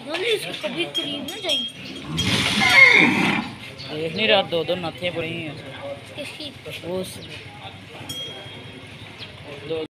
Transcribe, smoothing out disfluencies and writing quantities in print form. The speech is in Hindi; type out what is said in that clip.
कभी करीब ना जाइए। देख नहीं रहा, दो दो नथें पड़ी हैं किसकी? उस दो